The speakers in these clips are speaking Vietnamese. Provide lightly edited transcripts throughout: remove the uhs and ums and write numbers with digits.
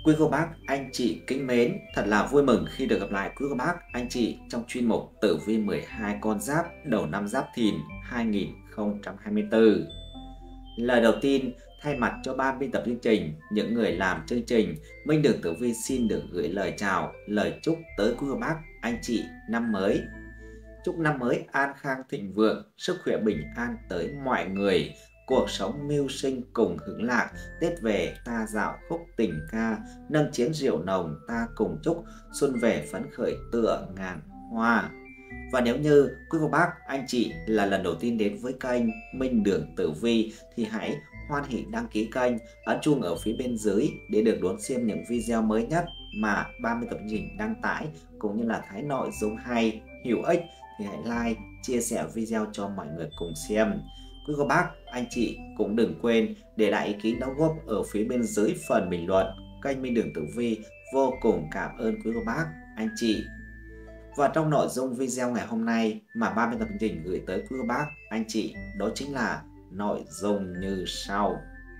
Quý cô bác, anh chị kính mến, thật là vui mừng khi được gặp lại quý cô bác, anh chị trong chuyên mục tử vi 12 con giáp đầu năm Giáp Thìn 2024. Lời đầu tiên, thay mặt cho ban biên tập chương trình, những người làm chương trình, Minh Đường Tử Vi xin được gửi lời chào, lời chúc tới quý cô bác, anh chị năm mới. Chúc năm mới an khang thịnh vượng, sức khỏe bình an tới mọi người, cuộc sống mưu sinh cùng hưởng lạc, Tết về ta dạo khúc tình ca, nâng chén rượu nồng ta cùng chúc, xuân về phấn khởi tựa ngàn hoa. Và nếu như quý cô bác, anh chị là lần đầu tiên đến với kênh Minh Đường Tử Vi thì hãy hoan hỉ đăng ký kênh, ấn chuông ở phía bên dưới để được đón xem những video mới nhất mà ban biên tập chương trình đăng tải, cũng như là thấy nội dung hay, hữu ích thì hãy like, chia sẻ video cho mọi người cùng xem. Quý cô bác, anh chị cũng đừng quên để lại ý kiến đóng góp ở phía bên dưới phần bình luận. Kênh Minh Đường Tử Vi vô cùng cảm ơn quý cô bác, anh chị. Và trong nội dung video ngày hôm nay mà ban biên tập chương trình gửi tới quý cô bác, anh chị, đó chính là nội dung như sau.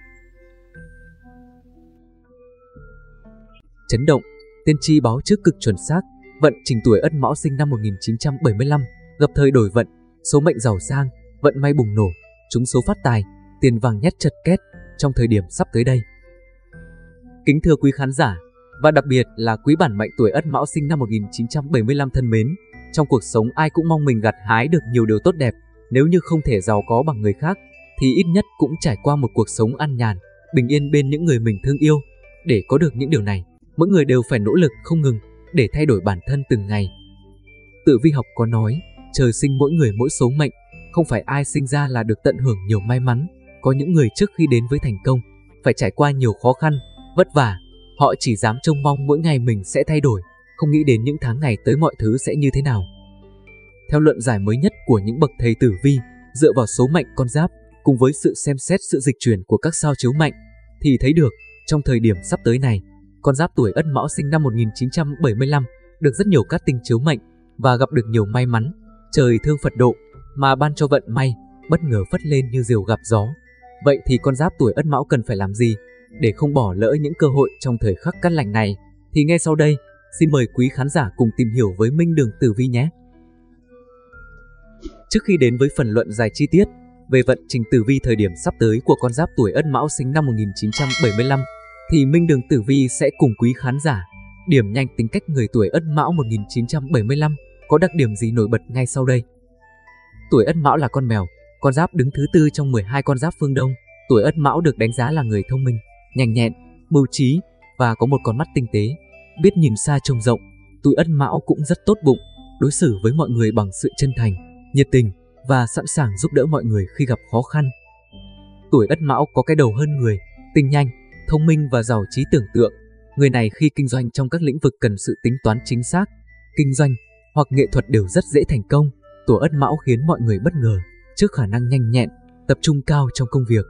Chấn động, tiên tri báo trước cực chuẩn xác, vận trình tuổi Ất Mão sinh năm 1975, gặp thời đổi vận, số mệnh giàu sang, vận may bùng nổ, trúng số phát tài, tiền vàng nhét chật két trong thời điểm sắp tới đây. Kính thưa quý khán giả, và đặc biệt là quý bản mệnh tuổi Ất Mão sinh năm 1975 thân mến, trong cuộc sống ai cũng mong mình gặt hái được nhiều điều tốt đẹp, nếu như không thể giàu có bằng người khác, thì ít nhất cũng trải qua một cuộc sống an nhàn, bình yên bên những người mình thương yêu. Để có được những điều này, mỗi người đều phải nỗ lực không ngừng để thay đổi bản thân từng ngày. Tử vi học có nói, trời sinh mỗi người mỗi số mệnh, không phải ai sinh ra là được tận hưởng nhiều may mắn. Có những người trước khi đến với thành công, phải trải qua nhiều khó khăn, vất vả. Họ chỉ dám trông mong mỗi ngày mình sẽ thay đổi, không nghĩ đến những tháng ngày tới mọi thứ sẽ như thế nào. Theo luận giải mới nhất của những bậc thầy tử vi, dựa vào số mệnh con giáp, cùng với sự xem xét sự dịch chuyển của các sao chiếu mệnh, thì thấy được, trong thời điểm sắp tới này, con giáp tuổi Ất Mão sinh năm 1975 được rất nhiều cát tinh chiếu mệnh và gặp được nhiều may mắn. Trời thương Phật độ mà ban cho vận may bất ngờ phất lên như diều gặp gió. Vậy thì con giáp tuổi Ất Mão cần phải làm gì để không bỏ lỡ những cơ hội trong thời khắc cát lành này? Thì ngay sau đây, xin mời quý khán giả cùng tìm hiểu với Minh Đường Tử Vi nhé. Trước khi đến với phần luận giải chi tiết về vận trình tử vi thời điểm sắp tới của con giáp tuổi Ất Mão sinh năm 1975, thì Minh Đường Tử Vi sẽ cùng quý khán giả điểm nhanh tính cách người tuổi Ất Mão 1975 có đặc điểm gì nổi bật ngay sau đây. Tuổi Ất Mão là con mèo, con giáp đứng thứ tư trong 12 con giáp phương Đông. Tuổi Ất Mão được đánh giá là người thông minh, nhanh nhẹn, mưu trí và có một con mắt tinh tế, biết nhìn xa trông rộng. Tuổi Ất Mão cũng rất tốt bụng, đối xử với mọi người bằng sự chân thành, nhiệt tình và sẵn sàng giúp đỡ mọi người khi gặp khó khăn. Tuổi Ất Mão có cái đầu hơn người, tinh nhanh, thông minh và giàu trí tưởng tượng. Người này khi kinh doanh trong các lĩnh vực cần sự tính toán chính xác, kinh doanh hoặc nghệ thuật đều rất dễ thành công. Tuổi Ất Mão khiến mọi người bất ngờ trước khả năng nhanh nhẹn, tập trung cao trong công việc.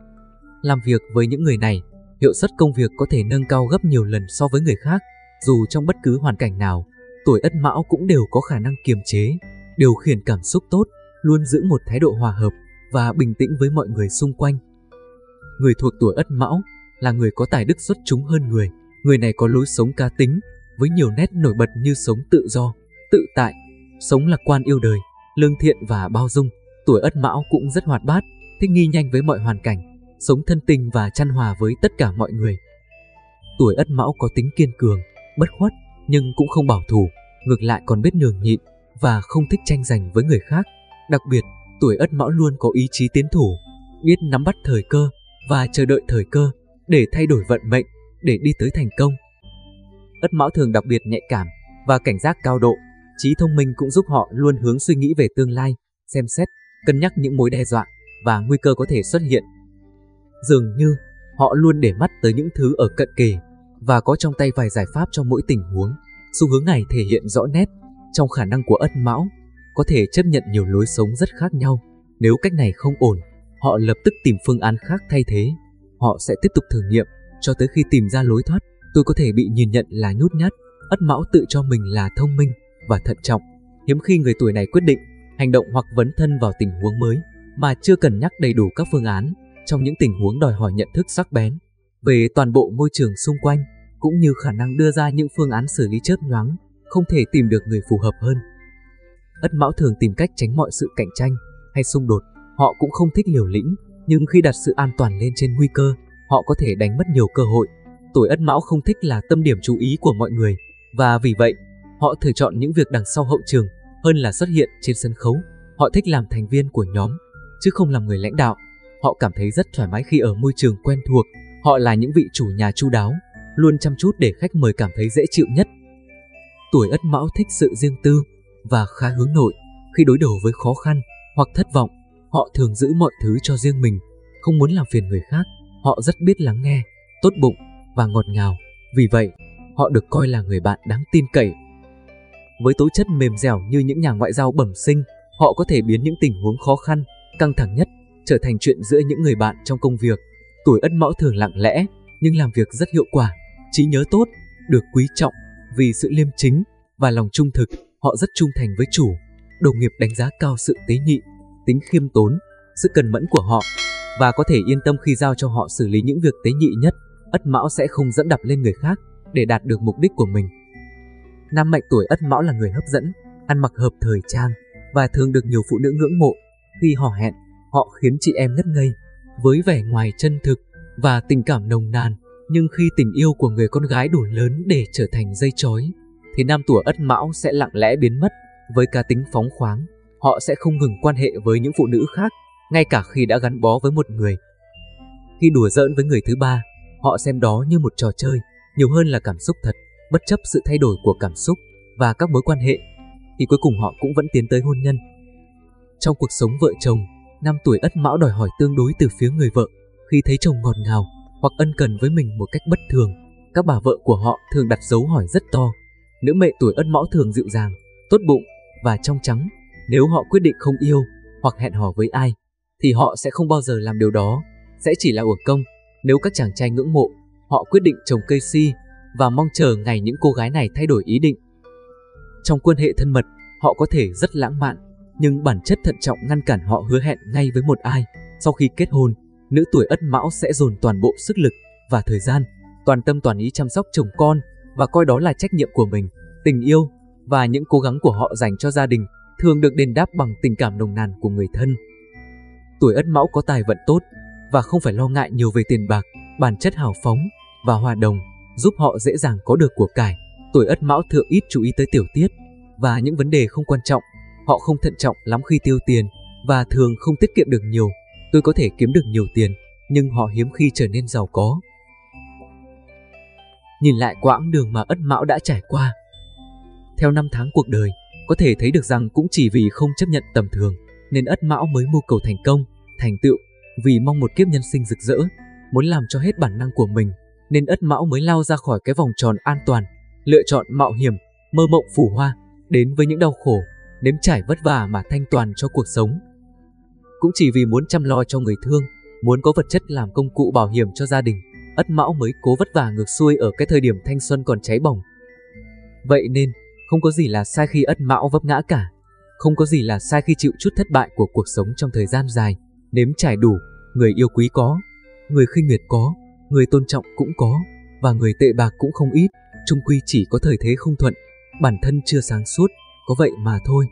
Làm việc với những người này, hiệu suất công việc có thể nâng cao gấp nhiều lần so với người khác. Dù trong bất cứ hoàn cảnh nào, tuổi Ất Mão cũng đều có khả năng kiềm chế, điều khiển cảm xúc tốt, luôn giữ một thái độ hòa hợp và bình tĩnh với mọi người xung quanh. Người thuộc tuổi Ất Mão là người có tài đức xuất chúng hơn người. Người này có lối sống cá tính với nhiều nét nổi bật như sống tự do, tự tại, sống lạc quan yêu đời, lương thiện và bao dung. Tuổi Ất Mão cũng rất hoạt bát, thích nghi nhanh với mọi hoàn cảnh, sống thân tình và chan hòa với tất cả mọi người. Tuổi Ất Mão có tính kiên cường, bất khuất nhưng cũng không bảo thủ, ngược lại còn biết nhường nhịn và không thích tranh giành với người khác. Đặc biệt, tuổi Ất Mão luôn có ý chí tiến thủ, biết nắm bắt thời cơ và chờ đợi thời cơ để thay đổi vận mệnh, để đi tới thành công. Ất Mão thường đặc biệt nhạy cảm và cảnh giác cao độ, trí thông minh cũng giúp họ luôn hướng suy nghĩ về tương lai, xem xét, cân nhắc những mối đe dọa và nguy cơ có thể xuất hiện. Dường như họ luôn để mắt tới những thứ ở cận kề và có trong tay vài giải pháp cho mỗi tình huống. Xu hướng này thể hiện rõ nét trong khả năng của Ất Mão có thể chấp nhận nhiều lối sống rất khác nhau. Nếu cách này không ổn, họ lập tức tìm phương án khác thay thế. Họ sẽ tiếp tục thử nghiệm cho tới khi tìm ra lối thoát. Tôi có thể bị nhìn nhận là nhút nhát. Ất Mão tự cho mình là thông minh và thận trọng. Hiếm khi người tuổi này quyết định, hành động hoặc vấn thân vào tình huống mới mà chưa cân nhắc đầy đủ các phương án trong những tình huống đòi hỏi nhận thức sắc bén về toàn bộ môi trường xung quanh, cũng như khả năng đưa ra những phương án xử lý chớp nhoáng, không thể tìm được người phù hợp hơn. Ất Mão thường tìm cách tránh mọi sự cạnh tranh hay xung đột. Họ cũng không thích liều lĩnh, nhưng khi đặt sự an toàn lên trên nguy cơ, họ có thể đánh mất nhiều cơ hội. Tuổi Ất Mão không thích là tâm điểm chú ý của mọi người, và vì vậy, họ thường chọn những việc đằng sau hậu trường hơn là xuất hiện trên sân khấu. Họ thích làm thành viên của nhóm, chứ không làm người lãnh đạo. Họ cảm thấy rất thoải mái khi ở môi trường quen thuộc. Họ là những vị chủ nhà chu đáo, luôn chăm chút để khách mời cảm thấy dễ chịu nhất. Tuổi Ất Mão thích sự riêng tư và khá hướng nội. Khi đối đầu với khó khăn hoặc thất vọng, họ thường giữ mọi thứ cho riêng mình, không muốn làm phiền người khác. Họ rất biết lắng nghe, tốt bụng và ngọt ngào. Vì vậy, họ được coi là người bạn đáng tin cậy. Với tố chất mềm dẻo như những nhà ngoại giao bẩm sinh, họ có thể biến những tình huống khó khăn, căng thẳng nhất trở thành chuyện giữa những người bạn trong công việc. Tuổi Ất Mão thường lặng lẽ nhưng làm việc rất hiệu quả, trí nhớ tốt, được quý trọng vì sự liêm chính và lòng trung thực. Họ rất trung thành với chủ. Đồng nghiệp đánh giá cao sự tế nhị, tính khiêm tốn, sự cần mẫn của họ và có thể yên tâm khi giao cho họ xử lý những việc tế nhị nhất. Ất Mão sẽ không dẫm đạp lên người khác để đạt được mục đích của mình. Nam mệnh tuổi Ất Mão là người hấp dẫn, ăn mặc hợp thời trang và thường được nhiều phụ nữ ngưỡng mộ. Khi hò hẹn, họ khiến chị em ngất ngây với vẻ ngoài chân thực và tình cảm nồng nàn. Nhưng khi tình yêu của người con gái đủ lớn để trở thành dây chói, thì nam tuổi Ất Mão sẽ lặng lẽ biến mất. Với cá tính phóng khoáng, họ sẽ không ngừng quan hệ với những phụ nữ khác, ngay cả khi đã gắn bó với một người. Khi đùa giỡn với người thứ ba, họ xem đó như một trò chơi, nhiều hơn là cảm xúc thật. Bất chấp sự thay đổi của cảm xúc và các mối quan hệ, thì cuối cùng họ cũng vẫn tiến tới hôn nhân. Trong cuộc sống vợ chồng, nam tuổi Ất Mão đòi hỏi tương đối từ phía người vợ. Khi thấy chồng ngọt ngào hoặc ân cần với mình một cách bất thường, các bà vợ của họ thường đặt dấu hỏi rất to. Nữ mệnh tuổi Ất Mão thường dịu dàng, tốt bụng và trong trắng. Nếu họ quyết định không yêu hoặc hẹn hò với ai, thì họ sẽ không bao giờ làm điều đó, sẽ chỉ là uổng công. Nếu các chàng trai ngưỡng mộ, họ quyết định trồng cây si và mong chờ ngày những cô gái này thay đổi ý định. Trong quan hệ thân mật, họ có thể rất lãng mạn, nhưng bản chất thận trọng ngăn cản họ hứa hẹn ngay với một ai. Sau khi kết hôn, nữ tuổi Ất Mão sẽ dồn toàn bộ sức lực và thời gian, toàn tâm toàn ý chăm sóc chồng con và coi đó là trách nhiệm của mình. Tình yêu và những cố gắng của họ dành cho gia đình thường được đền đáp bằng tình cảm nồng nàn của người thân. Tuổi Ất Mão có tài vận tốt và không phải lo ngại nhiều về tiền bạc. Bản chất hào phóng và hòa đồng giúp họ dễ dàng có được của cải. Tuổi Ất Mão thường ít chú ý tới tiểu tiết và những vấn đề không quan trọng. Họ không thận trọng lắm khi tiêu tiền và thường không tiết kiệm được nhiều. Tôi có thể kiếm được nhiều tiền, nhưng họ hiếm khi trở nên giàu có. Nhìn lại quãng đường mà Ất Mão đã trải qua, theo năm tháng cuộc đời, có thể thấy được rằng cũng chỉ vì không chấp nhận tầm thường nên Ất Mão mới mưu cầu thành công, thành tựu. Vì mong một kiếp nhân sinh rực rỡ, muốn làm cho hết bản năng của mình, nên Ất Mão mới lao ra khỏi cái vòng tròn an toàn, lựa chọn mạo hiểm, mơ mộng phù hoa, đến với những đau khổ, nếm trải vất vả mà thanh toàn cho cuộc sống. Cũng chỉ vì muốn chăm lo cho người thương, muốn có vật chất làm công cụ bảo hiểm cho gia đình, Ất Mão mới cố vất vả ngược xuôi ở cái thời điểm thanh xuân còn cháy bỏng. Vậy nên, không có gì là sai khi Ất Mão vấp ngã cả. Không có gì là sai khi chịu chút thất bại của cuộc sống trong thời gian dài. Nếm trải đủ, người yêu quý có, người khinh miệt có, người tôn trọng cũng có, và người tệ bạc cũng không ít. Chung quy chỉ có thời thế không thuận, bản thân chưa sáng suốt, có vậy mà thôi.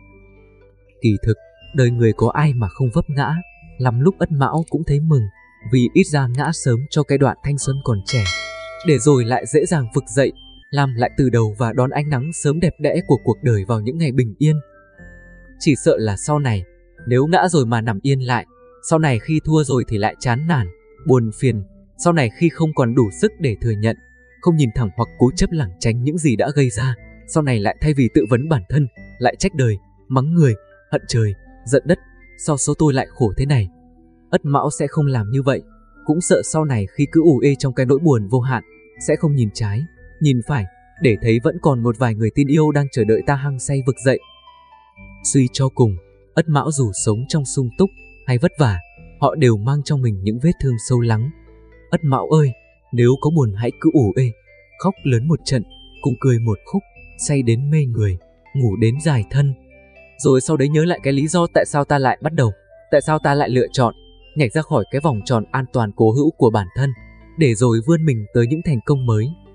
Kỳ thực, đời người có ai mà không vấp ngã. Lắm lúc Ất Mão cũng thấy mừng, vì ít ra ngã sớm cho cái đoạn thanh xuân còn trẻ, để rồi lại dễ dàng vực dậy, làm lại từ đầu và đón ánh nắng sớm đẹp đẽ của cuộc đời vào những ngày bình yên. Chỉ sợ là sau này, nếu ngã rồi mà nằm yên lại, sau này khi thua rồi thì lại chán nản, buồn phiền, sau này khi không còn đủ sức để thừa nhận, không nhìn thẳng hoặc cố chấp lảng tránh những gì đã gây ra, sau này lại thay vì tự vấn bản thân, lại trách đời, mắng người, hận trời, giận đất, sao số tôi lại khổ thế này. Ất Mão sẽ không làm như vậy, cũng sợ sau này khi cứ ù ê trong cái nỗi buồn vô hạn, sẽ không nhìn trái, nhìn phải, để thấy vẫn còn một vài người tin yêu đang chờ đợi ta hăng say vực dậy. Suy cho cùng, Ất Mão dù sống trong sung túc hay vất vả, họ đều mang trong mình những vết thương sâu lắng. Ất Mão ơi, nếu có buồn hãy cứ ủ ê, khóc lớn một trận, cùng cười một khúc, say đến mê người, ngủ đến dài thân. Rồi sau đấy nhớ lại cái lý do tại sao ta lại bắt đầu, tại sao ta lại lựa chọn, nhảy ra khỏi cái vòng tròn an toàn cố hữu của bản thân, để rồi vươn mình tới những thành công mới.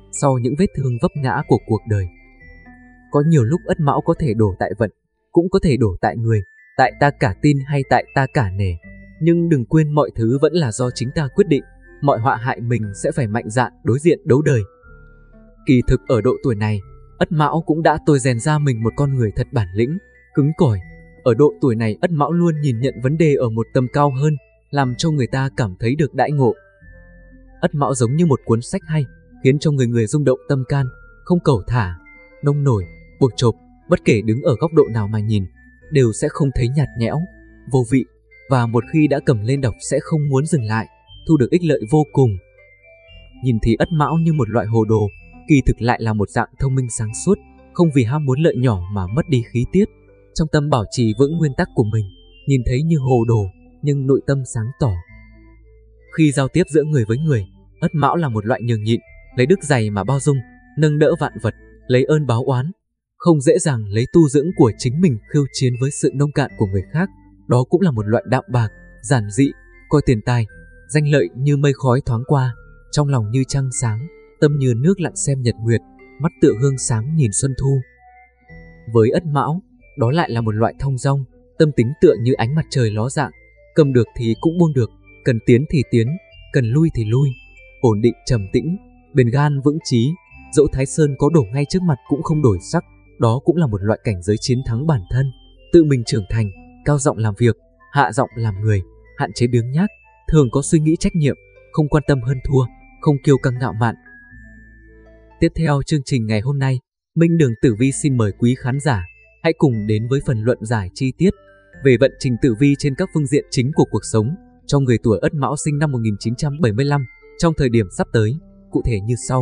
sau những vết thương vấp ngã của cuộc đời. Có nhiều lúc Ất Mão có thể đổ tại vận, cũng có thể đổ tại người, tại ta cả tin hay tại ta cả nể. Nhưng đừng quên mọi thứ vẫn là do chính ta quyết định, mọi họa hại mình sẽ phải mạnh dạn đối diện đấu đời. Kỳ thực ở độ tuổi này, Ất Mão cũng đã tôi rèn ra mình một con người thật bản lĩnh, cứng cỏi. Ở độ tuổi này Ất Mão luôn nhìn nhận vấn đề ở một tầm cao hơn, làm cho người ta cảm thấy được đãi ngộ. Ất Mão giống như một cuốn sách hay, khiến cho người người rung động tâm can, không cẩu thả, nông nổi, bột chộp, bất kể đứng ở góc độ nào mà nhìn, đều sẽ không thấy nhạt nhẽo, vô vị, và một khi đã cầm lên đọc sẽ không muốn dừng lại, thu được ích lợi vô cùng. Nhìn thì Ất Mão như một loại hồ đồ, kỳ thực lại là một dạng thông minh sáng suốt, không vì ham muốn lợi nhỏ mà mất đi khí tiết, trong tâm bảo trì vững nguyên tắc của mình, nhìn thấy như hồ đồ, nhưng nội tâm sáng tỏ. Khi giao tiếp giữa người với người, Ất Mão là một loại nhường nhịn, lấy đức dày mà bao dung, nâng đỡ vạn vật, lấy ơn báo oán, không dễ dàng lấy tu dưỡng của chính mình khiêu chiến với sự nông cạn của người khác. Đó cũng là một loại đạm bạc, giản dị, coi tiền tài, danh lợi như mây khói thoáng qua, trong lòng như trăng sáng, tâm như nước lặn xem nhật nguyệt, mắt tựa hương sáng nhìn xuân thu. Với Ất Mão, đó lại là một loại thong dong, tâm tính tựa như ánh mặt trời ló dạng, cầm được thì cũng buông được, cần tiến thì tiến, cần lui thì lui, ổn định trầm tĩnh, bền gan vững chí, dẫu Thái Sơn có đổ ngay trước mặt cũng không đổi sắc. Đó cũng là một loại cảnh giới chiến thắng bản thân, tự mình trưởng thành, cao giọng làm việc, hạ giọng làm người, hạn chế biếng nhác, thường có suy nghĩ trách nhiệm, không quan tâm hơn thua, không kiêu căng ngạo mạn. Tiếp theo chương trình ngày hôm nay, Minh Đường Tử Vi xin mời quý khán giả hãy cùng đến với phần luận giải chi tiết về vận trình tử vi trên các phương diện chính của cuộc sống cho người tuổi Ất Mão sinh năm 1975 trong thời điểm sắp tới, cụ thể như sau.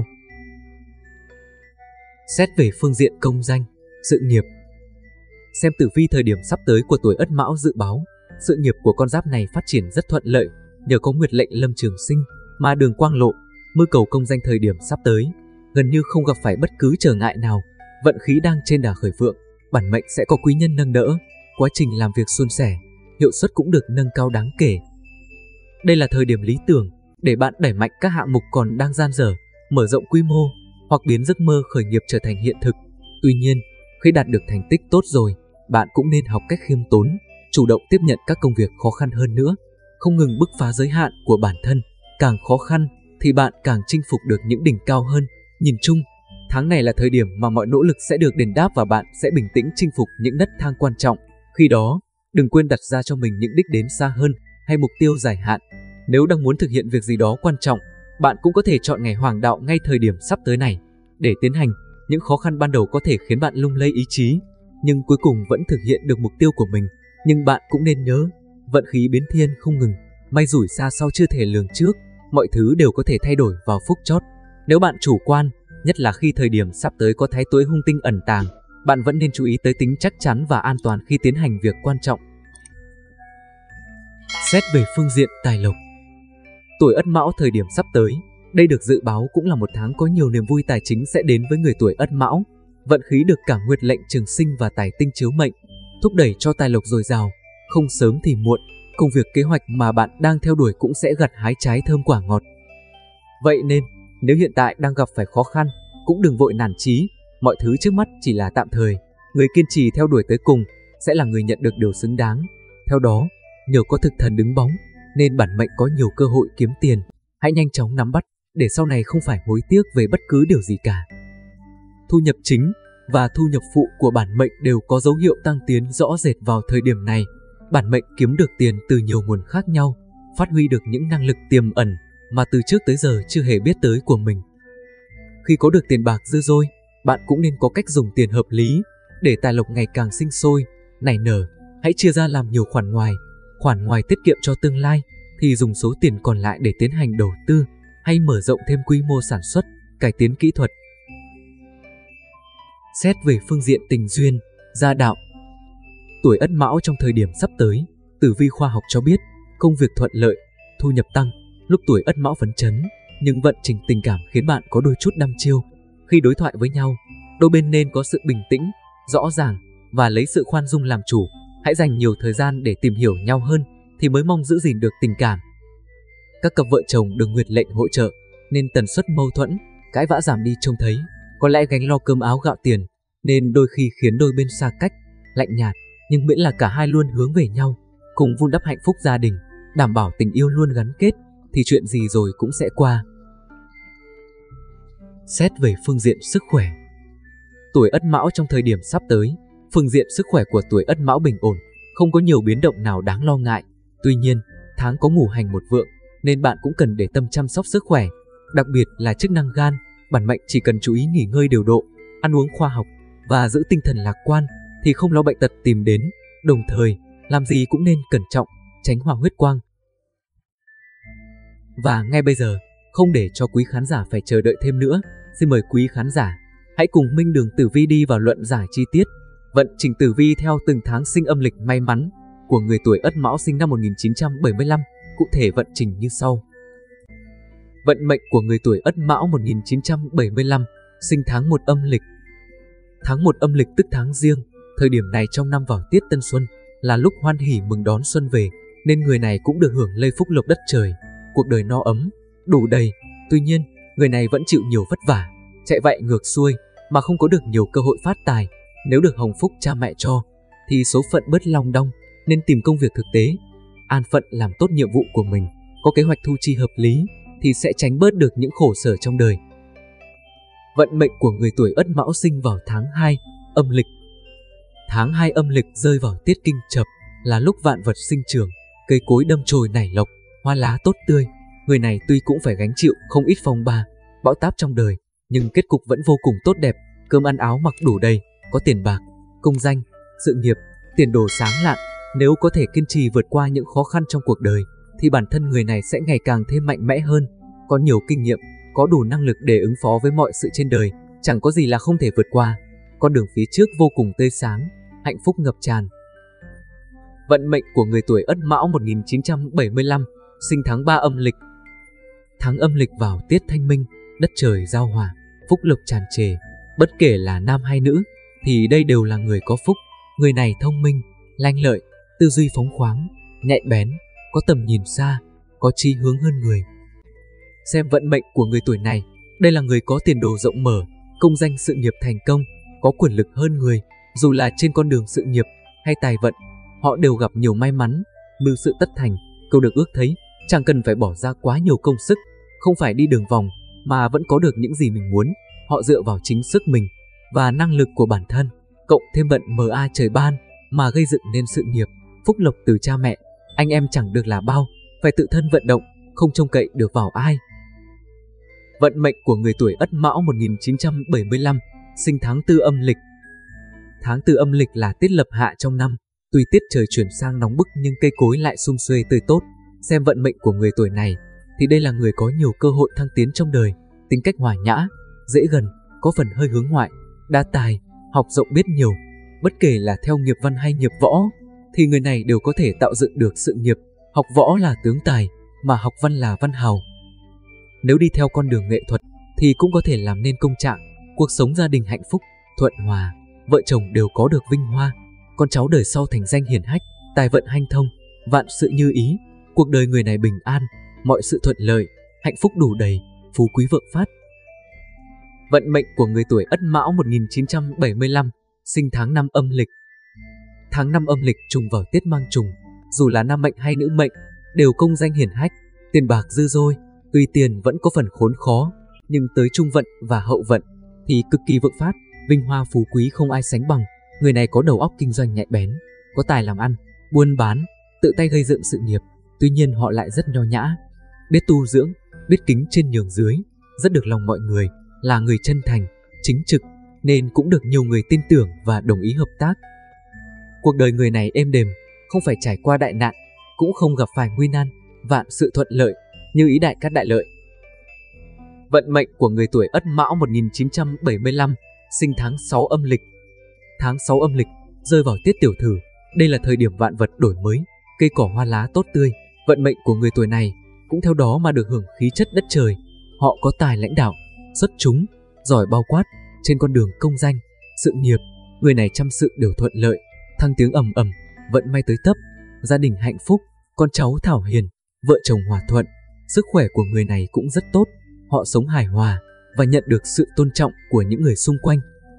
Xét về phương diện công danh, sự nghiệp. Xem tử vi thời điểm sắp tới của tuổi Ất Mão dự báo, sự nghiệp của con giáp này phát triển rất thuận lợi, nhờ có nguyệt lệnh Lâm Trường Sinh mà đường quang lộ, mưu cầu công danh thời điểm sắp tới, gần như không gặp phải bất cứ trở ngại nào, vận khí đang trên đà khởi vượng, bản mệnh sẽ có quý nhân nâng đỡ, quá trình làm việc suôn sẻ, hiệu suất cũng được nâng cao đáng kể. Đây là thời điểm lý tưởng để bạn đẩy mạnh các hạng mục còn đang dang dở, mở rộng quy mô hoặc biến giấc mơ khởi nghiệp trở thành hiện thực. Tuy nhiên, khi đạt được thành tích tốt rồi, bạn cũng nên học cách khiêm tốn, chủ động tiếp nhận các công việc khó khăn hơn nữa, không ngừng bứt phá giới hạn của bản thân. Càng khó khăn thì bạn càng chinh phục được những đỉnh cao hơn. Nhìn chung, tháng này là thời điểm mà mọi nỗ lực sẽ được đền đáp và bạn sẽ bình tĩnh chinh phục những nấc thang quan trọng. Khi đó, đừng quên đặt ra cho mình những đích đến xa hơn hay mục tiêu dài hạn. Nếu đang muốn thực hiện việc gì đó quan trọng, bạn cũng có thể chọn ngày hoàng đạo ngay thời điểm sắp tới này để tiến hành. Những khó khăn ban đầu có thể khiến bạn lung lay ý chí, nhưng cuối cùng vẫn thực hiện được mục tiêu của mình. Nhưng bạn cũng nên nhớ, vận khí biến thiên không ngừng, may rủi xa sau chưa thể lường trước, mọi thứ đều có thể thay đổi vào phút chót. Nếu bạn chủ quan, nhất là khi thời điểm sắp tới có thái tuế hung tinh ẩn tàng, bạn vẫn nên chú ý tới tính chắc chắn và an toàn khi tiến hành việc quan trọng. Xét về phương diện tài lộc. Tuổi Ất Mão thời điểm sắp tới, đây được dự báo cũng là một tháng có nhiều niềm vui tài chính sẽ đến với người tuổi Ất Mão. Vận khí được cả nguyệt lệnh Trường Sinh và tài tinh chiếu mệnh, thúc đẩy cho tài lộc dồi dào, không sớm thì muộn, công việc kế hoạch mà bạn đang theo đuổi cũng sẽ gặt hái trái thơm quả ngọt. Vậy nên, nếu hiện tại đang gặp phải khó khăn, cũng đừng vội nản chí, mọi thứ trước mắt chỉ là tạm thời, người kiên trì theo đuổi tới cùng sẽ là người nhận được điều xứng đáng. Theo đó, nhờ có thực thần đứng bóng, nên bản mệnh có nhiều cơ hội kiếm tiền, hãy nhanh chóng nắm bắt để sau này không phải hối tiếc về bất cứ điều gì cả. Thu nhập chính và thu nhập phụ của bản mệnh đều có dấu hiệu tăng tiến rõ rệt vào thời điểm này. Bản mệnh kiếm được tiền từ nhiều nguồn khác nhau, phát huy được những năng lực tiềm ẩn mà từ trước tới giờ chưa hề biết tới của mình. Khi có được tiền bạc dư dôi, bạn cũng nên có cách dùng tiền hợp lý để tài lộc ngày càng sinh sôi, nảy nở. Hãy chia ra làm nhiều khoản ngoài tiết kiệm cho tương lai, thì dùng số tiền còn lại để tiến hành đầu tư hay mở rộng thêm quy mô sản xuất, cải tiến kỹ thuật. Xét về phương diện tình duyên, gia đạo. Tuổi Ất Mão trong thời điểm sắp tới, tử vi khoa học cho biết công việc thuận lợi, thu nhập tăng. Lúc tuổi Ất Mão phấn chấn, nhưng vận trình tình cảm khiến bạn có đôi chút đăm chiêu. Khi đối thoại với nhau, đôi bên nên có sự bình tĩnh, rõ ràng và lấy sự khoan dung làm chủ. Hãy dành nhiều thời gian để tìm hiểu nhau hơn thì mới mong giữ gìn được tình cảm. Các cặp vợ chồng được nguyệt lệnh hỗ trợ nên tần suất mâu thuẫn, cãi vã giảm đi trông thấy, có lẽ gánh lo cơm áo gạo tiền, nên đôi khi khiến đôi bên xa cách, lạnh nhạt, nhưng miễn là cả hai luôn hướng về nhau, cùng vun đắp hạnh phúc gia đình, đảm bảo tình yêu luôn gắn kết, thì chuyện gì rồi cũng sẽ qua. Xét về phương diện sức khỏe, tuổi Ất Mão trong thời điểm sắp tới, phương diện sức khỏe của tuổi Ất Mão bình ổn, không có nhiều biến động nào đáng lo ngại. Tuy nhiên, tháng có ngũ hành một vượng, nên bạn cũng cần để tâm chăm sóc sức khỏe, đặc biệt là chức năng gan. Bản mệnh chỉ cần chú ý nghỉ ngơi điều độ, ăn uống khoa học và giữ tinh thần lạc quan thì không lo bệnh tật tìm đến. Đồng thời, làm gì cũng nên cẩn trọng, tránh hoa huyết quang. Và ngay bây giờ, không để cho quý khán giả phải chờ đợi thêm nữa, xin mời quý khán giả hãy cùng Minh Đường Tử Vi đi vào luận giải chi tiết vận trình tử vi theo từng tháng sinh âm lịch may mắn của người tuổi Ất Mão sinh năm 1975. Cụ thể vận trình như sau. Vận mệnh của người tuổi Ất Mão 1975, sinh tháng 1 âm lịch. Tháng 1 âm lịch tức tháng Giêng, thời điểm này trong năm vào tiết Tân Xuân, là lúc hoan hỉ mừng đón xuân về, nên người này cũng được hưởng lây phúc lộc đất trời, cuộc đời no ấm, đủ đầy. Tuy nhiên, người này vẫn chịu nhiều vất vả, chạy vạy ngược xuôi mà không có được nhiều cơ hội phát tài. Nếu được hồng phúc cha mẹ cho, thì số phận bớt long đong, nên tìm công việc thực tế, an phận làm tốt nhiệm vụ của mình, có kế hoạch thu chi hợp lý, thì sẽ tránh bớt được những khổ sở trong đời. Vận mệnh của người tuổi Ất Mão sinh vào tháng 2 âm lịch. Tháng 2 âm lịch rơi vào tiết Kinh Chập, là lúc vạn vật sinh trưởng, cây cối đâm chồi nảy lộc, hoa lá tốt tươi. Người này tuy cũng phải gánh chịu không ít phong ba, bão táp trong đời, nhưng kết cục vẫn vô cùng tốt đẹp, cơm ăn áo mặc đủ đầy, có tiền bạc, công danh, sự nghiệp, tiền đồ sáng lạn. Nếu có thể kiên trì vượt qua những khó khăn trong cuộc đời, thì bản thân người này sẽ ngày càng thêm mạnh mẽ hơn, có nhiều kinh nghiệm, có đủ năng lực để ứng phó với mọi sự trên đời, chẳng có gì là không thể vượt qua. Con đường phía trước vô cùng tươi sáng, hạnh phúc ngập tràn. Vận mệnh của người tuổi Ất Mão 1975, sinh tháng 3 âm lịch. Tháng âm lịch vào tiết Thanh Minh, đất trời giao hòa, phúc lộc tràn trề. Bất kể là nam hay nữ, thì đây đều là người có phúc. Người này thông minh, lanh lợi, tư duy phóng khoáng, nhạy bén, có tầm nhìn xa, có chí hướng hơn người. Xem vận mệnh của người tuổi này, đây là người có tiền đồ rộng mở, công danh sự nghiệp thành công, có quyền lực hơn người. Dù là trên con đường sự nghiệp hay tài vận, họ đều gặp nhiều may mắn, mưu sự tất thành, câu được ước thấy, chẳng cần phải bỏ ra quá nhiều công sức, không phải đi đường vòng mà vẫn có được những gì mình muốn. Họ dựa vào chính sức mình và năng lực của bản thân, cộng thêm vận MA trời ban mà gây dựng nên sự nghiệp, phúc lộc từ cha mẹ, anh em chẳng được là bao, phải tự thân vận động, không trông cậy được vào ai. Vận mệnh của người tuổi Ất Mão 1975, sinh tháng 4 âm lịch. Tháng 4 âm lịch là tiết lập hạ trong năm, tuy tiết trời chuyển sang nóng bức nhưng cây cối lại sum xuê tươi tốt. Xem vận mệnh của người tuổi này, thì đây là người có nhiều cơ hội thăng tiến trong đời, tính cách hòa nhã, dễ gần, có phần hơi hướng ngoại, đa tài, học rộng biết nhiều. Bất kể là theo nghiệp văn hay nghiệp võ, thì người này đều có thể tạo dựng được sự nghiệp. Học võ là tướng tài, mà học văn là văn hào. Nếu đi theo con đường nghệ thuật, thì cũng có thể làm nên công trạng. Cuộc sống gia đình hạnh phúc, thuận hòa, vợ chồng đều có được vinh hoa, con cháu đời sau thành danh hiển hách, tài vận hanh thông, vạn sự như ý. Cuộc đời người này bình an, mọi sự thuận lợi, hạnh phúc đủ đầy, phú quý vượng phát. Vận mệnh của người tuổi Ất Mão 1975, sinh tháng 5 âm lịch. Tháng 5 âm lịch trùng vào tiết Mang Trùng, dù là nam mệnh hay nữ mệnh, đều công danh hiển hách, tiền bạc dư dôi. Tuy tiền vẫn có phần khốn khó, nhưng tới trung vận và hậu vận thì cực kỳ vượng phát, vinh hoa phú quý không ai sánh bằng. Người này có đầu óc kinh doanh nhạy bén, có tài làm ăn, buôn bán, tự tay gây dựng sự nghiệp. Tuy nhiên họ lại rất nho nhã, biết tu dưỡng, biết kính trên nhường dưới, rất được lòng mọi người, là người chân thành, chính trực, nên cũng được nhiều người tin tưởng và đồng ý hợp tác. Cuộc đời người này êm đềm, không phải trải qua đại nạn, cũng không gặp phải nguy nan, vạn sự thuận lợi, như ý đại cát đại lợi. Vận mệnh của người tuổi Ất Mão 1975, sinh tháng 6 âm lịch. Tháng 6 âm lịch rơi vào tiết Tiểu Thử, đây là thời điểm vạn vật đổi mới, cây cỏ hoa lá tốt tươi. Vận mệnh của người tuổi này cũng theo đó mà được hưởng khí chất đất trời. Họ có tài lãnh đạo, xuất chúng, giỏi bao quát. Trên con đường công danh, sự nghiệp, người này trăm sự đều thuận lợi, thăng tiếng ầm ầm, vận may tới tấp, gia đình hạnh phúc, con cháu thảo hiền, vợ chồng hòa thuận. Sức khỏe của người này cũng rất tốt, họ sống hài hòa, và nhận được sự tôn trọng của những người xung quanh.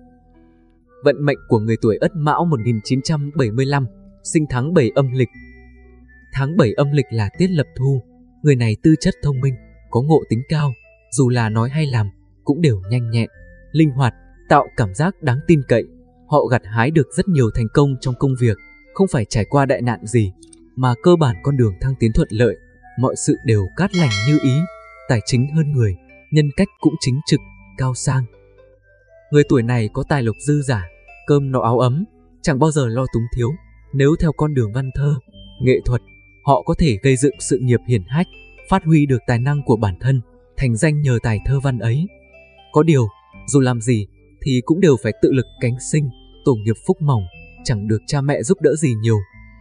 Vận mệnh của người tuổi Ất Mão 1975, sinh tháng 7 âm lịch. Tháng 7 âm lịch là tiết lập thu, người này tư chất thông minh, có ngộ tính cao, dù là nói hay làm cũng đều nhanh nhẹn, linh hoạt, tạo cảm giác đáng tin cậy. Họ gặt hái được rất nhiều thành công trong công việc, không phải trải qua đại nạn gì, mà cơ bản con đường thăng tiến thuận lợi, mọi sự đều cát lành như ý, tài chính hơn người, nhân cách cũng chính trực, cao sang. Người tuổi này có tài lộc dư dả, cơm no áo ấm, chẳng bao giờ lo túng thiếu. Nếu theo con đường văn thơ, nghệ thuật, họ có thể gây dựng sự nghiệp hiển hách, phát huy được tài năng của bản thân, thành danh nhờ tài thơ văn ấy. Có điều, dù làm gì thì cũng đều phải tự lực cánh sinh, tổ nghiệp phúc mỏng, chẳng được cha mẹ giúp đỡ gì nhiều.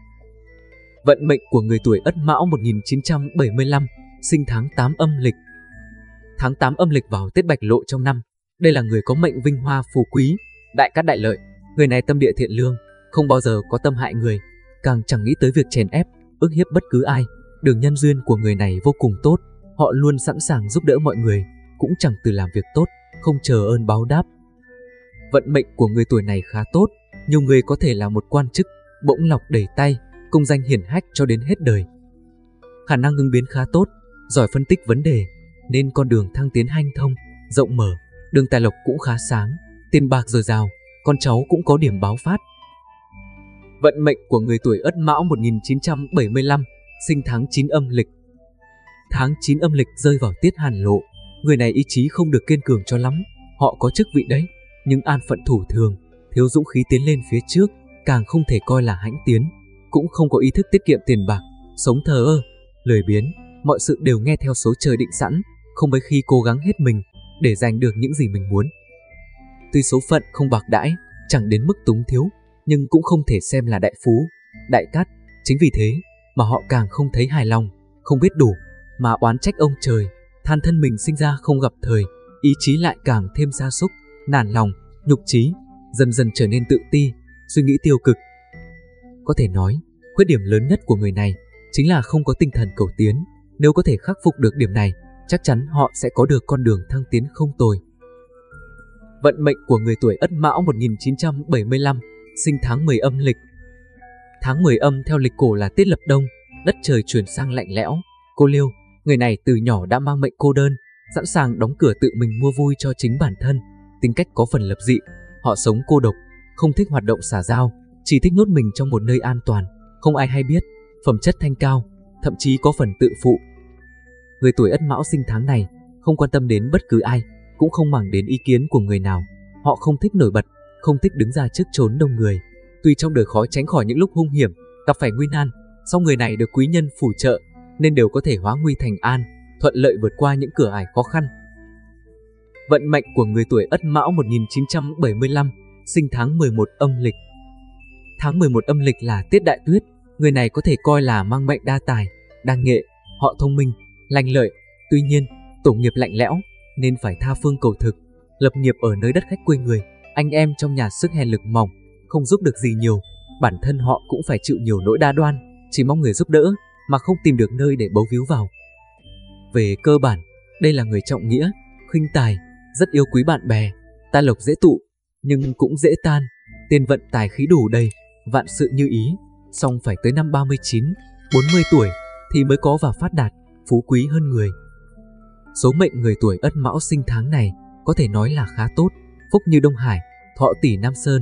Vận mệnh của người tuổi Ất Mão 1975, sinh tháng 8 âm lịch. Tháng 8 âm lịch vào Tết Bạch Lộ trong năm, đây là người có mệnh vinh hoa phú quý, đại cát đại lợi. Người này tâm địa thiện lương, không bao giờ có tâm hại người, càng chẳng nghĩ tới việc chèn ép, ức hiếp bất cứ ai. Đường nhân duyên của người này vô cùng tốt, họ luôn sẵn sàng giúp đỡ mọi người, cũng chẳng từ làm việc tốt, không chờ ơn báo đáp. Vận mệnh của người tuổi này khá tốt, nhiều người có thể là một quan chức, bổng lộc đầy tay, công danh hiển hách cho đến hết đời. Khả năng ứng biến khá tốt, giỏi phân tích vấn đề, nên con đường thăng tiến hanh thông, rộng mở, đường tài lộc cũng khá sáng, tiền bạc dồi dào, con cháu cũng có điểm báo phát. Vận mệnh của người tuổi Ất Mão 1975, sinh tháng 9 âm lịch. Tháng 9 âm lịch rơi vào tiết hàn lộ, người này ý chí không được kiên cường cho lắm, họ có chức vị đấy, nhưng an phận thủ thường, thiếu dũng khí tiến lên phía trước, càng không thể coi là hãnh tiến, cũng không có ý thức tiết kiệm tiền bạc, sống thờ ơ, lười biếng, mọi sự đều nghe theo số trời định sẵn, không mấy khi cố gắng hết mình để giành được những gì mình muốn. Tuy số phận không bạc đãi, chẳng đến mức túng thiếu, nhưng cũng không thể xem là đại phú, đại cát. Chính vì thế mà họ càng không thấy hài lòng, không biết đủ, mà oán trách ông trời, than thân mình sinh ra không gặp thời, ý chí lại càng thêm sa sút, nản lòng, nhục chí, dần dần trở nên tự ti, suy nghĩ tiêu cực. Có thể nói, khuyết điểm lớn nhất của người này chính là không có tinh thần cầu tiến. Nếu có thể khắc phục được điểm này, chắc chắn họ sẽ có được con đường thăng tiến không tồi. Vận mệnh của người tuổi Ất Mão 1975, sinh tháng 10 âm lịch. Tháng 10 âm theo lịch cổ là tiết lập đông, đất trời chuyển sang lạnh lẽo, cô liêu. Người này từ nhỏ đã mang mệnh cô đơn, sẵn sàng đóng cửa tự mình mua vui cho chính bản thân. Tính cách có phần lập dị, họ sống cô độc, không thích hoạt động xã giao, chỉ thích nhốt mình trong một nơi an toàn, không ai hay biết. Phẩm chất thanh cao, thậm chí có phần tự phụ. Người tuổi Ất Mão sinh tháng này không quan tâm đến bất cứ ai, cũng không màng đến ý kiến của người nào. Họ không thích nổi bật, không thích đứng ra trước chốn đông người. Tuy trong đời khó tránh khỏi những lúc hung hiểm, gặp phải nguy nan, song người này được quý nhân phù trợ nên đều có thể hóa nguy thành an, thuận lợi vượt qua những cửa ải khó khăn. Vận mệnh của người tuổi Ất Mão 1975, sinh tháng 11 âm lịch. Tháng 11 âm lịch là tiết đại tuyết, người này có thể coi là mang mệnh đa tài, đa nghệ, họ thông minh, lanh lợi. Tuy nhiên, tổ nghiệp lạnh lẽo nên phải tha phương cầu thực, lập nghiệp ở nơi đất khách quê người. Anh em trong nhà sức hèn lực mỏng, không giúp được gì nhiều, bản thân họ cũng phải chịu nhiều nỗi đa đoan, chỉ mong người giúp đỡ mà không tìm được nơi để bấu víu vào. Về cơ bản, đây là người trọng nghĩa, khinh tài, rất yêu quý bạn bè, tài lộc dễ tụ nhưng cũng dễ tan, tiền vận tài khí đủ đầy, vạn sự như ý. Song phải tới năm 39, 40 tuổi thì mới có và phát đạt, phú quý hơn người. Số mệnh người tuổi Ất Mão sinh tháng này có thể nói là khá tốt, phúc như Đông Hải, thọ tỷ Nam Sơn.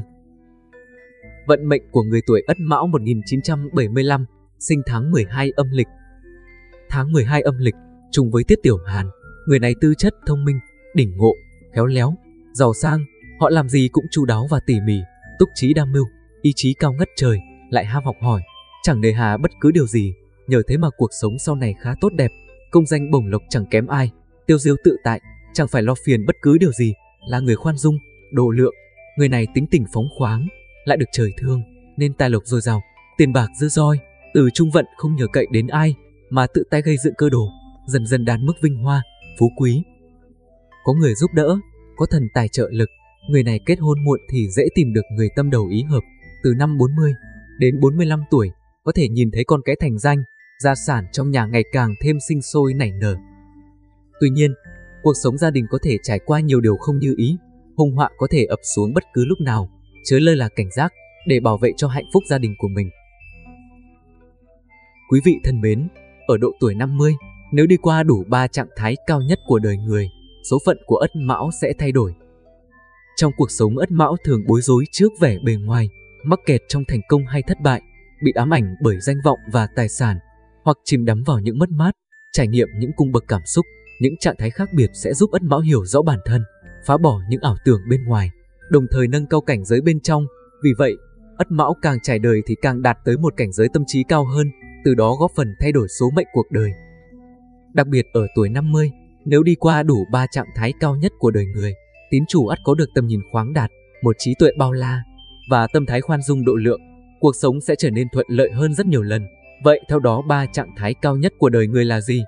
Vận mệnh của người tuổi Ất Mão 1975, sinh tháng 12 âm lịch. Tháng 12 âm lịch trùng với tiết tiểu hàn, người này tư chất thông minh, đỉnh ngộ, khéo léo, giàu sang, họ làm gì cũng chu đáo và tỉ mỉ, túc trí đam mưu, ý chí cao ngất trời, lại ham học hỏi, chẳng nề hà bất cứ điều gì. Nhờ thế mà cuộc sống sau này khá tốt đẹp, công danh bổng lộc chẳng kém ai, tiêu diêu tự tại, chẳng phải lo phiền bất cứ điều gì, là người khoan dung, độ lượng. Người này tính tình phóng khoáng, lại được trời thương nên tài lộc dồi dào, tiền bạc dư dôi, từ trung vận không nhờ cậy đến ai mà tự tay gây dựng cơ đồ, dần dần đạt mức vinh hoa, phú quý. Có người giúp đỡ, có thần tài trợ lực, người này kết hôn muộn thì dễ tìm được người tâm đầu ý hợp. Từ năm 40 đến 45 tuổi có thể nhìn thấy con cái thành danh, gia sản trong nhà ngày càng thêm sinh sôi nảy nở. Tuy nhiên, Cuộc sống gia đình có thể trải qua nhiều điều không như ý, hung họa có thể ập xuống bất cứ lúc nào, chớ lơ là cảnh giác để bảo vệ cho hạnh phúc gia đình của mình. Quý vị thân mến, ở độ tuổi 50, nếu đi qua đủ 3 trạng thái cao nhất của đời người, số phận của Ất Mão sẽ thay đổi. Trong cuộc sống, Ất Mão thường bối rối trước vẻ bề ngoài, mắc kẹt trong thành công hay thất bại, bị ám ảnh bởi danh vọng và tài sản, hoặc chìm đắm vào những mất mát, trải nghiệm những cung bậc cảm xúc. Những trạng thái khác biệt sẽ giúp Ất Mão hiểu rõ bản thân, phá bỏ những ảo tưởng bên ngoài, đồng thời nâng cao cảnh giới bên trong. Vì vậy, Ất Mão càng trải đời thì càng đạt tới một cảnh giới tâm trí cao hơn, từ đó góp phần thay đổi số mệnh cuộc đời. Đặc biệt ở tuổi 50, nếu đi qua đủ 3 trạng thái cao nhất của đời người, tín chủ ắt có được tầm nhìn khoáng đạt, một trí tuệ bao la và tâm thái khoan dung độ lượng, cuộc sống sẽ trở nên thuận lợi hơn rất nhiều lần. Vậy theo đó 3 trạng thái cao nhất của đời người là gì?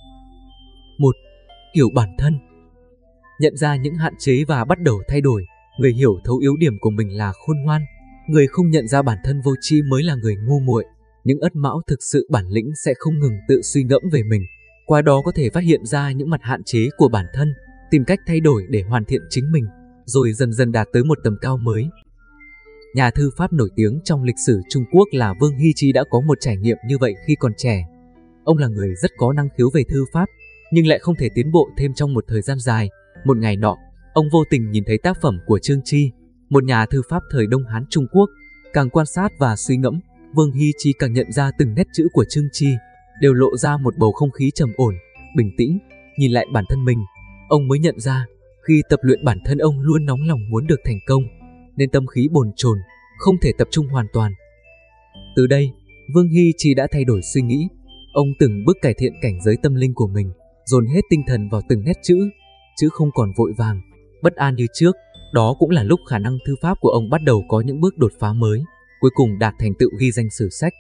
1. Hiểu bản thân. Nhận ra những hạn chế và bắt đầu thay đổi. Người hiểu thấu yếu điểm của mình là khôn ngoan. Người không nhận ra bản thân vô tri mới là người ngu muội. Những Ất Mão thực sự bản lĩnh sẽ không ngừng tự suy ngẫm về mình, qua đó có thể phát hiện ra những mặt hạn chế của bản thân, tìm cách thay đổi để hoàn thiện chính mình, rồi dần dần đạt tới một tầm cao mới. Nhà thư pháp nổi tiếng trong lịch sử Trung Quốc là Vương Hy Chi đã có một trải nghiệm như vậy khi còn trẻ. Ông là người rất có năng khiếu về thư pháp, nhưng lại không thể tiến bộ thêm trong một thời gian dài. Một ngày nọ, ông vô tình nhìn thấy tác phẩm của Trương Chi, một nhà thư pháp thời Đông Hán Trung Quốc. Càng quan sát và suy ngẫm, Vương Hy Chi càng nhận ra từng nét chữ của Trương Chi đều lộ ra một bầu không khí trầm ổn, bình tĩnh. Nhìn lại bản thân mình, ông mới nhận ra khi tập luyện bản thân ông luôn nóng lòng muốn được thành công, nên tâm khí bồn chồn, không thể tập trung hoàn toàn. Từ đây, Vương Hy Chi đã thay đổi suy nghĩ. Ông từng bước cải thiện cảnh giới tâm linh của mình, dồn hết tinh thần vào từng nét chữ, chứ không còn vội vàng, bất an như trước. Đó cũng là lúc khả năng thư pháp của ông bắt đầu có những bước đột phá mới, cuối cùng đạt thành tựu ghi danh sử sách.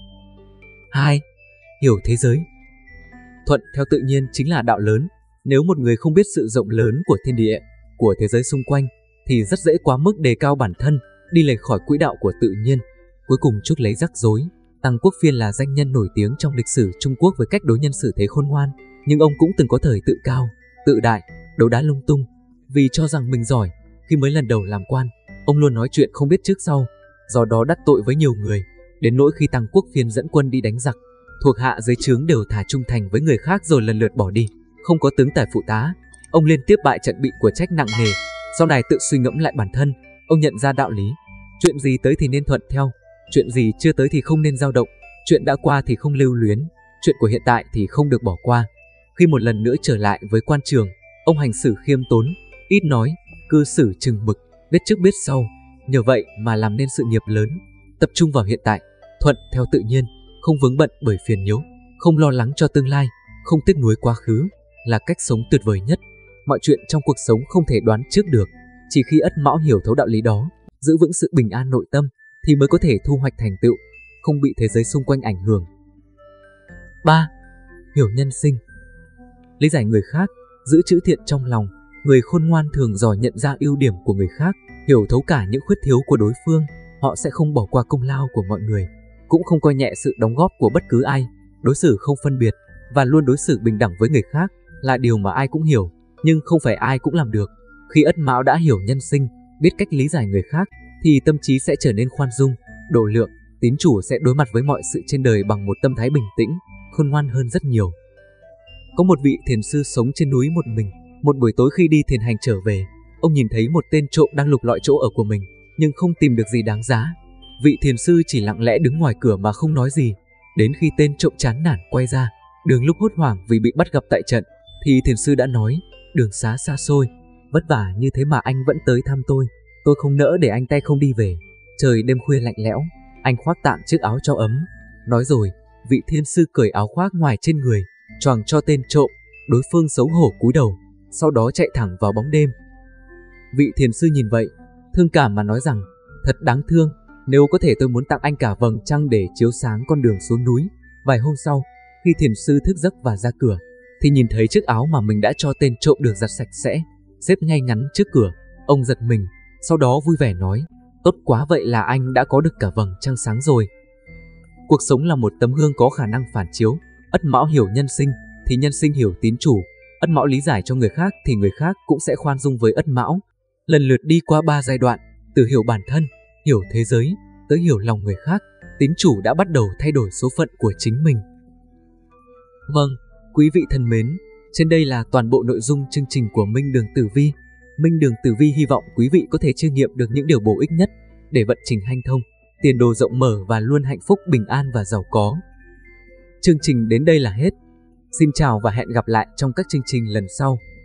2. Hiểu thế giới. Thuận theo tự nhiên chính là đạo lớn. Nếu một người không biết sự rộng lớn của thiên địa, của thế giới xung quanh, thì rất dễ quá mức đề cao bản thân, đi lệch khỏi quỹ đạo của tự nhiên, cuối cùng chuốc lấy rắc rối. Tăng Quốc Phiên là danh nhân nổi tiếng trong lịch sử Trung Quốc với cách đối nhân xử thế khôn ngoan, nhưng ông cũng từng có thời tự cao, tự đại, đấu đá lung tung. Vì cho rằng mình giỏi, khi mới lần đầu làm quan, ông luôn nói chuyện không biết trước sau, do đó đắc tội với nhiều người, đến nỗi khi Tăng Quốc Phiên dẫn quân đi đánh giặc, thuộc hạ dưới trướng đều thả trung thành với người khác rồi lần lượt bỏ đi, không có tướng tài phụ tá. Ông liên tiếp bại trận, bị của trách nặng nề. Sau này tự suy ngẫm lại bản thân, ông nhận ra đạo lý: chuyện gì tới thì nên thuận theo, chuyện gì chưa tới thì không nên dao động, chuyện đã qua thì không lưu luyến, chuyện của hiện tại thì không được bỏ qua. Khi một lần nữa trở lại với quan trường, ông hành xử khiêm tốn, ít nói, cư xử chừng mực, biết trước biết sau. Nhờ vậy mà làm nên sự nghiệp lớn. Tập trung vào hiện tại, thuận theo tự nhiên, không vướng bận bởi phiền nhiễu, không lo lắng cho tương lai, không tiếc nuối quá khứ, là cách sống tuyệt vời nhất. Mọi chuyện trong cuộc sống không thể đoán trước được. Chỉ khi Ất Mão hiểu thấu đạo lý đó, giữ vững sự bình an nội tâm, thì mới có thể thu hoạch thành tựu, không bị thế giới xung quanh ảnh hưởng. 3. Hiểu nhân sinh. Lý giải người khác, giữ chữ thiện trong lòng. Người khôn ngoan thường giỏi nhận ra ưu điểm của người khác, hiểu thấu cả những khuyết thiếu của đối phương. Họ sẽ không bỏ qua công lao của mọi người, cũng không coi nhẹ sự đóng góp của bất cứ ai, đối xử không phân biệt và luôn đối xử bình đẳng với người khác là điều mà ai cũng hiểu, nhưng không phải ai cũng làm được. Khi Ất Mão đã hiểu nhân sinh, biết cách lý giải người khác, thì tâm trí sẽ trở nên khoan dung, độ lượng. Tín chủ sẽ đối mặt với mọi sự trên đời bằng một tâm thái bình tĩnh, khôn ngoan hơn rất nhiều. Có một vị thiền sư sống trên núi một mình. Một buổi tối khi đi thiền hành trở về, ông nhìn thấy một tên trộm đang lục lọi chỗ ở của mình, nhưng không tìm được gì đáng giá. Vị thiền sư chỉ lặng lẽ đứng ngoài cửa mà không nói gì. Đến khi tên trộm chán nản quay ra, đường lúc hốt hoảng vì bị bắt gặp tại trận, thì thiền sư đã nói: đường xá xa xôi, vất vả như thế mà anh vẫn tới thăm tôi không nỡ để anh tay không đi về. Trời đêm khuya lạnh lẽo, anh khoác tạm chiếc áo cho ấm. Nói rồi, vị thiền sư cởi áo khoác ngoài trên người, choàng cho tên trộm. Đối phương xấu hổ cúi đầu, sau đó chạy thẳng vào bóng đêm. Vị thiền sư nhìn vậy, thương cảm mà nói rằng: thật đáng thương, nếu có thể tôi muốn tặng anh cả vầng trăng để chiếu sáng con đường xuống núi. Vài hôm sau, khi thiền sư thức giấc và ra cửa, thì nhìn thấy chiếc áo mà mình đã cho tên trộm được giặt sạch sẽ, xếp ngay ngắn trước cửa. Ông giật mình, sau đó vui vẻ nói: tốt quá, vậy là anh đã có được cả vầng trăng sáng rồi. Cuộc sống là một tấm gương có khả năng phản chiếu. Ất Mão hiểu nhân sinh, thì nhân sinh hiểu tín chủ. Ất Mão lý giải cho người khác thì người khác cũng sẽ khoan dung với Ất Mão. Lần lượt đi qua 3 giai đoạn, từ hiểu bản thân, hiểu thế giới, tới hiểu lòng người khác, tín chủ đã bắt đầu thay đổi số phận của chính mình. Vâng, quý vị thân mến, trên đây là toàn bộ nội dung chương trình của Minh Đường Tử Vi. Minh Đường Tử Vi hy vọng quý vị có thể chiêm nghiệm được những điều bổ ích nhất để vận trình hanh thông, tiền đồ rộng mở và luôn hạnh phúc, bình an và giàu có. Chương trình đến đây là hết. Xin chào và hẹn gặp lại trong các chương trình lần sau.